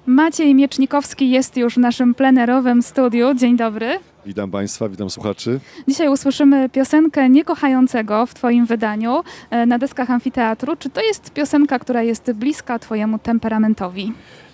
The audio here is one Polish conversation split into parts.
Maciej Miecznikowski jest już w naszym plenerowym studiu. Dzień dobry. Witam Państwa, witam słuchaczy. Dzisiaj usłyszymy piosenkę Niekochającego w Twoim wydaniu na deskach amfiteatru. Czy to jest piosenka, która jest bliska Twojemu temperamentowi?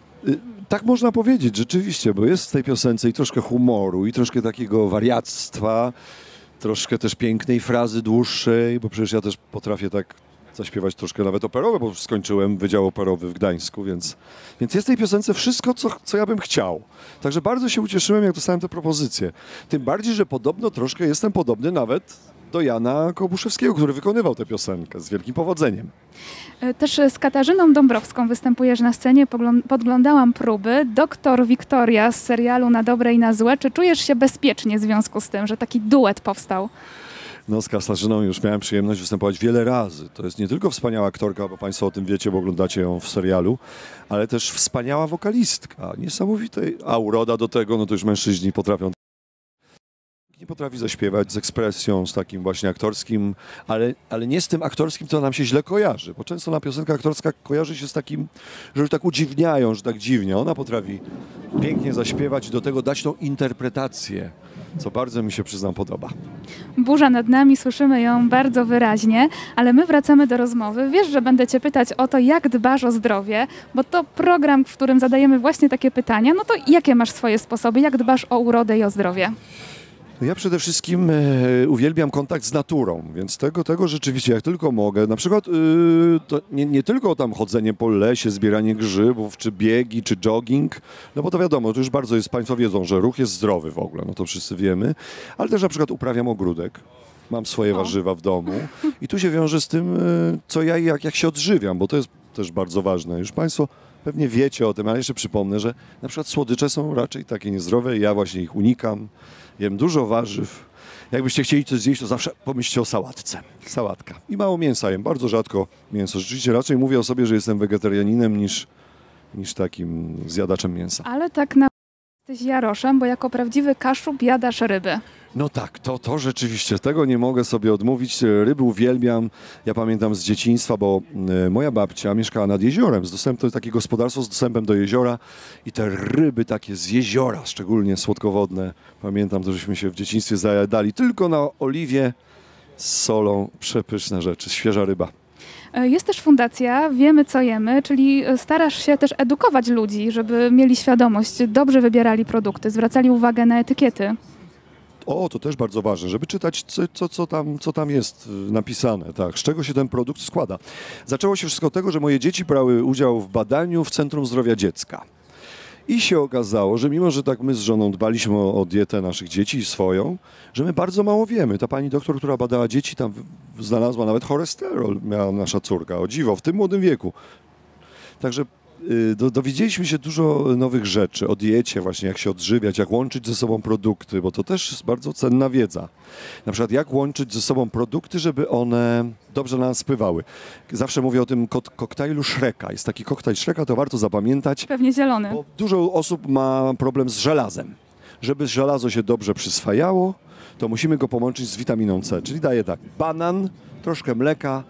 Tak można powiedzieć, rzeczywiście, bo jest w tej piosence i troszkę humoru, i troszkę takiego wariactwa, troszkę też pięknej frazy dłuższej, bo przecież ja też potrafię tak zaśpiewać troszkę nawet operowe, bo skończyłem Wydział Operowy w Gdańsku, więc jest w tej piosence wszystko, co ja bym chciał. Także bardzo się ucieszyłem, jak dostałem tę propozycję. Tym bardziej, że podobno troszkę jestem podobny nawet do Jana Kobuszewskiego, który wykonywał tę piosenkę z wielkim powodzeniem. Też z Katarzyną Dąbrowską występujesz na scenie, podglądałam próby. Doktor Wiktoria z serialu Na dobre i na złe. Czy czujesz się bezpiecznie w związku z tym, że taki duet powstał? No, z Katarzyną już miałem przyjemność występować wiele razy. To jest nie tylko wspaniała aktorka, bo Państwo o tym wiecie, bo oglądacie ją w serialu, ale też wspaniała wokalistka, niesamowitej, a uroda do tego, no to już mężczyźni potrafią. Nie potrafi zaśpiewać z ekspresją, z takim właśnie aktorskim, ale nie z tym aktorskim, co nam się źle kojarzy, bo często na piosenka aktorska kojarzy się z takim, że tak udziwniają, że tak dziwnie. Ona potrafi pięknie zaśpiewać i do tego dać tą interpretację, co bardzo mi się, przyznam, podoba. Burza nad nami, słyszymy ją bardzo wyraźnie, ale my wracamy do rozmowy. Wiesz, że będę Cię pytać o to, jak dbasz o zdrowie, bo to program, w którym zadajemy właśnie takie pytania. No to jakie masz swoje sposoby, jak dbasz o urodę i o zdrowie? Ja przede wszystkim uwielbiam kontakt z naturą, więc tego rzeczywiście jak tylko mogę, na przykład to nie tylko tam chodzenie po lesie, zbieranie grzybów, czy biegi, czy jogging, no bo to wiadomo, to już bardzo jest, Państwo wiedzą, że ruch jest zdrowy w ogóle, no to wszyscy wiemy, ale też na przykład uprawiam ogródek, mam swoje warzywa w domu i tu się wiąże z tym, co ja i jak się odżywiam, bo to jest też bardzo ważne. Już Państwo pewnie wiecie o tym, ale jeszcze przypomnę, że na przykład słodycze są raczej takie niezdrowe i ja właśnie ich unikam. Jem dużo warzyw. Jakbyście chcieli coś zjeść, to zawsze pomyślcie o sałatce. Sałatka. I mało mięsa jem, bardzo rzadko mięso. Rzeczywiście raczej mówię o sobie, że jestem wegetarianinem niż takim zjadaczem mięsa. Ale tak naprawdę jesteś jaroszem, bo jako prawdziwy Kaszub jadasz ryby. No tak, to rzeczywiście, tego nie mogę sobie odmówić. Ryby uwielbiam. Ja pamiętam z dzieciństwa, bo moja babcia mieszkała nad jeziorem. To jest takie gospodarstwo z dostępem do jeziora i te ryby takie z jeziora, szczególnie słodkowodne. Pamiętam, to żeśmy się w dzieciństwie zajadali tylko na oliwie z solą. Przepyszne rzeczy, świeża ryba. Jest też fundacja Wiemy co jemy, czyli starasz się też edukować ludzi, żeby mieli świadomość, dobrze wybierali produkty, zwracali uwagę na etykiety. O, to też bardzo ważne, żeby czytać, co tam jest napisane, tak, z czego się ten produkt składa. Zaczęło się wszystko od tego, że moje dzieci brały udział w badaniu w Centrum Zdrowia Dziecka. I się okazało, że mimo, że tak my z żoną dbaliśmy o dietę naszych dzieci i swoją, że my bardzo mało wiemy. Ta pani doktor, która badała dzieci, tam znalazła nawet cholesterol, miała nasza córka, o dziwo, w tym młodym wieku. Także dowiedzieliśmy się dużo nowych rzeczy o diecie, właśnie jak się odżywiać, jak łączyć ze sobą produkty, bo to też jest bardzo cenna wiedza. Na przykład jak łączyć ze sobą produkty, żeby one dobrze na nas wpływały. Zawsze mówię o tym koktajlu Shreka. Jest taki koktajl Shreka, to warto zapamiętać. Pewnie zielony. Bo dużo osób ma problem z żelazem. Żeby żelazo się dobrze przyswajało, to musimy go połączyć z witaminą C. Czyli daje tak, banan, troszkę mleka,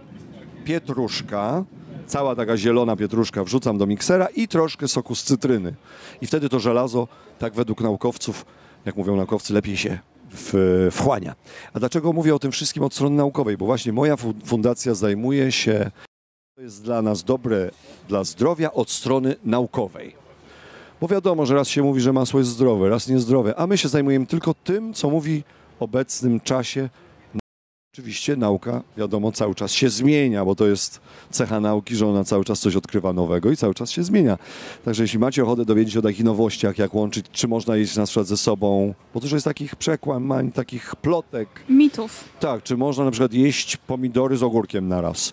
pietruszka, cała taka zielona pietruszka wrzucam do miksera i troszkę soku z cytryny. I wtedy to żelazo, tak według naukowców, jak mówią naukowcy, lepiej się wchłania. A dlaczego mówię o tym wszystkim od strony naukowej? Bo właśnie moja fundacja zajmuje się, co jest dla nas dobre dla zdrowia od strony naukowej. Bo wiadomo, że raz się mówi, że masło jest zdrowe, raz niezdrowe, a my się zajmujemy tylko tym, co mówi w obecnym czasie. Oczywiście nauka, wiadomo, cały czas się zmienia, bo to jest cecha nauki, że ona cały czas coś odkrywa nowego i cały czas się zmienia. Także jeśli macie ochotę dowiedzieć się o takich nowościach, jak łączyć, czy można jeść na przykład ze sobą, bo dużo jest takich przekłamań, takich plotek. Mitów. Tak, czy można na przykład jeść pomidory z ogórkiem naraz,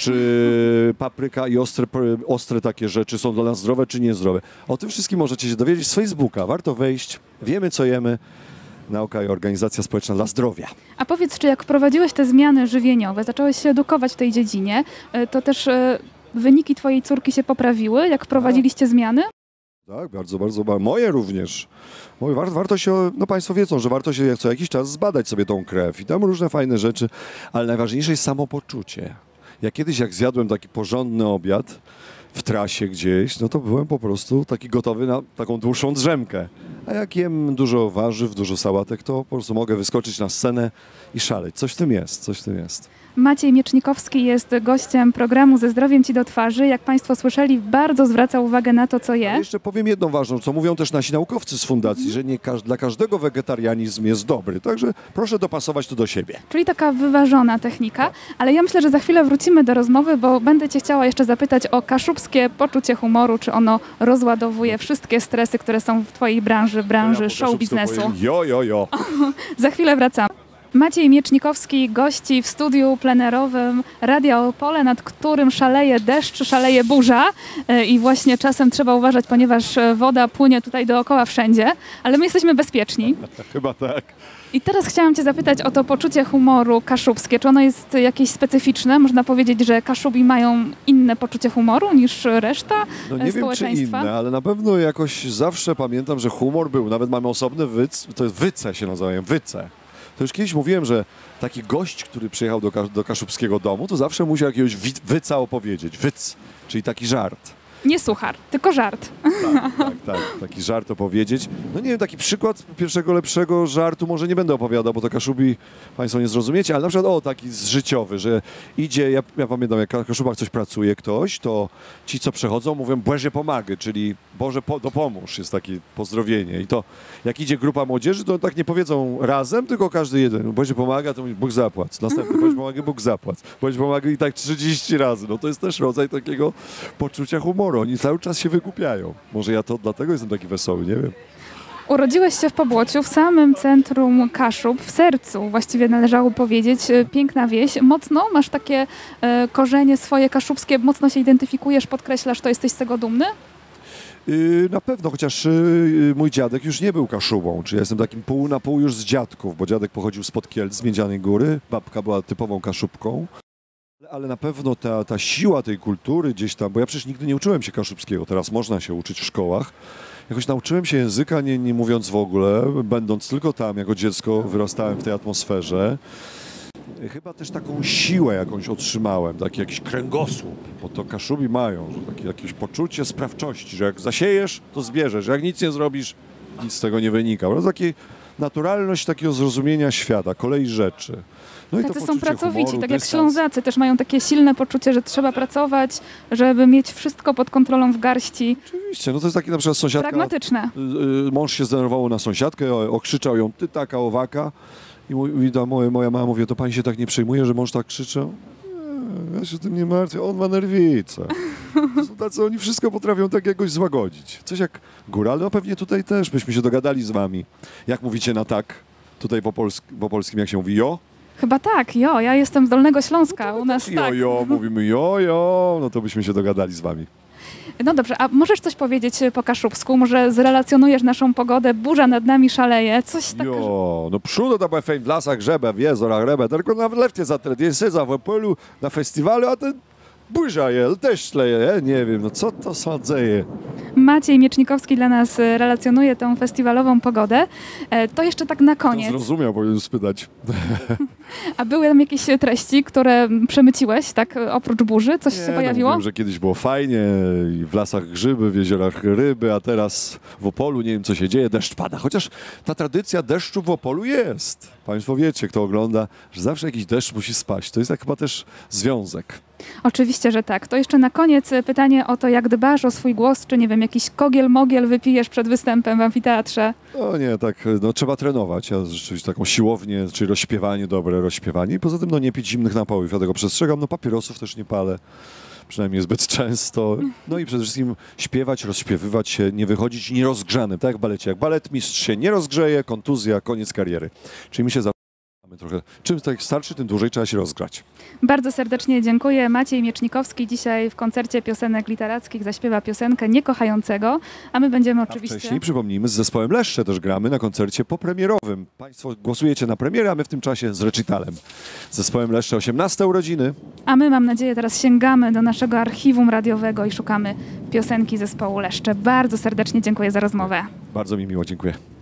czy papryka i ostre takie rzeczy są dla nas zdrowe, czy niezdrowe. O tym wszystkim możecie się dowiedzieć z Facebooka. Warto wejść, wiemy co jemy. Nauka i Organizacja Społeczna dla Zdrowia. A powiedz, czy jak wprowadziłeś te zmiany żywieniowe, zacząłeś się edukować w tej dziedzinie, to też wyniki twojej córki się poprawiły, jak wprowadziliście zmiany? Tak, bardzo, bardzo. Moje również. Warto się, no Państwo wiedzą, że warto się co jakiś czas zbadać sobie tą krew i tam różne fajne rzeczy, ale najważniejsze jest samopoczucie. Ja kiedyś, jak zjadłem taki porządny obiad, w trasie gdzieś, no to byłem po prostu taki gotowy na taką dłuższą drzemkę. A jak jem dużo warzyw, dużo sałatek, to po prostu mogę wyskoczyć na scenę i szaleć. Coś w tym jest, coś w tym jest. Maciej Miecznikowski jest gościem programu Ze zdrowiem ci do twarzy. Jak Państwo słyszeli, bardzo zwraca uwagę na to, co je. Jeszcze powiem jedną ważną, co mówią też nasi naukowcy z fundacji, że nie dla każdego wegetarianizm jest dobry. Także proszę dopasować to do siebie. Czyli taka wyważona technika, ale ja myślę, że za chwilę wrócimy do rozmowy, bo będę Cię chciała jeszcze zapytać o kaszubskie poczucie humoru, czy ono rozładowuje wszystkie stresy, które są w Twojej branży show biznesu. Jo. Za chwilę wracamy. Maciej Miecznikowski gości w studiu plenerowym Radia Opole, nad którym szaleje deszcz, szaleje burza i właśnie czasem trzeba uważać, ponieważ woda płynie tutaj dookoła wszędzie, ale my jesteśmy bezpieczni. Chyba tak. I teraz chciałam Cię zapytać o to poczucie humoru kaszubskie. Czy ono jest jakieś specyficzne? Można powiedzieć, że Kaszubi mają inne poczucie humoru niż reszta No nie wiem, czy społeczeństwa? inne, ale na pewno jakoś zawsze pamiętam, że humor był. Nawet mamy osobny wyc, to jest wyce się nazywają, wyce. To już kiedyś mówiłem, że taki gość, który przyjechał do kaszubskiego domu, to zawsze musiał jakiegoś wyca opowiedzieć. Wyc, czyli taki żart. Nie suchar, tylko żart. Tak, taki żart opowiedzieć. No nie wiem, taki przykład pierwszego lepszego żartu może nie będę opowiadał, bo to Kaszubi Państwo nie zrozumiecie, ale na przykład taki życiowy, że idzie, ja pamiętam, jak w Kaszubach coś pracuje ktoś, to ci, co przechodzą, mówią Boże pomagaj, czyli Boże dopomóż, jest takie pozdrowienie. I to jak idzie grupa młodzieży, to tak nie powiedzą razem, tylko każdy jeden. Boże pomaga, to mówi Bóg zapłać. Następny, Boże pomaga, Bóg zapłać. Boże pomaga i tak 30 razy. No to jest też rodzaj takiego poczucia humoru. Oni cały czas się wygłupiają. Może ja to dlatego jestem taki wesoły, nie wiem. Urodziłeś się w Pobłociu, w samym centrum Kaszub, w sercu właściwie należało powiedzieć, piękna wieś. Mocno masz takie korzenie swoje kaszubskie, mocno się identyfikujesz, podkreślasz to, jesteś z tego dumny? Na pewno, chociaż mój dziadek już nie był Kaszubą, czyli ja jestem takim pół na pół już z dziadków, bo dziadek pochodził spod Kielc, z Miedzianej Góry, babka była typową Kaszubką. Ale na pewno ta siła tej kultury gdzieś tam, bo ja przecież nigdy nie uczyłem się kaszubskiego, teraz można się uczyć w szkołach. Jakoś nauczyłem się języka, nie mówiąc w ogóle, będąc tylko tam jako dziecko, wyrastałem w tej atmosferze. Chyba też taką siłę jakąś otrzymałem, taki jakiś kręgosłup, bo to Kaszubi mają, że takie jakieś poczucie sprawczości, że jak zasiejesz, to zbierzesz, jak nic nie zrobisz, nic z tego nie wynika. To taka naturalność takiego zrozumienia świata, kolei rzeczy. No Tacy są pracowici, tak jak Ślązacy też mają takie silne poczucie, że trzeba pracować, żeby mieć wszystko pod kontrolą w garści. Oczywiście, no to jest taki na przykład sąsiadka. Pragmatyczne. Mąż się zdenerwował na sąsiadkę, okrzyczał ją, ty taka, owaka. I moja mama mówi, to pani się tak nie przejmuje, że mąż tak krzyczał? Ja się tym nie martwię, on ma nerwicę. To są tacy, oni wszystko potrafią tak jakoś złagodzić. Coś jak góra, ale no pewnie tutaj też byśmy się dogadali z wami. Jak mówicie na tak? Tutaj po polskim jak się mówi jo? Chyba tak, ja jestem z Dolnego Śląska, u nas tak. Jo, mówimy jo, no to byśmy się dogadali z wami. No dobrze, a możesz coś powiedzieć po kaszubsku? Może zrelacjonujesz naszą pogodę? Burza nad nami szaleje, coś takiego. Jo, no przyszło do w lasach grzebę, w jezorach rebę, tylko na lewcie za jest w Opolu na festiwalu, a ten burza je, deszcz leje, nie wiem, no co to sadzieje. Maciej Miecznikowski dla nas relacjonuje tą festiwalową pogodę. To jeszcze tak na koniec. To zrozumiał, powinien spytać. A były tam jakieś treści, które przemyciłeś, tak oprócz burzy? Coś się pojawiło? No, wiem, że kiedyś było fajnie i w lasach grzyby, w jeziorach ryby, a teraz w Opolu nie wiem, co się dzieje, deszcz pada. Chociaż ta tradycja deszczu w Opolu jest. Państwo wiecie, kto ogląda, że zawsze jakiś deszcz musi spaść. To jest jak chyba też związek. Oczywiście, że tak. To jeszcze na koniec pytanie o to, jak dbasz o swój głos, czy nie wiem, jakiś kogiel-mogiel wypijesz przed występem w amfiteatrze? No nie, tak, no trzeba trenować. Ja rzeczywiście taką siłownię, czyli rozśpiewanie, dobre rozśpiewanie. I poza tym no nie pić zimnych napojów, ja tego przestrzegam. No papierosów też nie palę, przynajmniej zbyt często. No i przede wszystkim śpiewać, rozśpiewywać się, nie wychodzić nierozgrzany, tak jak w balecie. Jak baletmistrz się nie rozgrzeje, kontuzja, koniec kariery. Czyli mi się trochę, czym tak starszy, tym dłużej trzeba się rozgrzać. Bardzo serdecznie dziękuję. Maciej Miecznikowski dzisiaj w koncercie piosenek literackich zaśpiewa piosenkę Niekochającego, a my będziemy oczywiście... Wcześniej, przypomnijmy, z zespołem Leszcze też gramy na koncercie popremierowym. Państwo głosujecie na premierę, a my w tym czasie z recitalem. Z zespołem Leszcze 18 urodziny. A my, mam nadzieję, teraz sięgamy do naszego archiwum radiowego i szukamy piosenki zespołu Leszcze. Bardzo serdecznie dziękuję za rozmowę. Bardzo mi miło, dziękuję.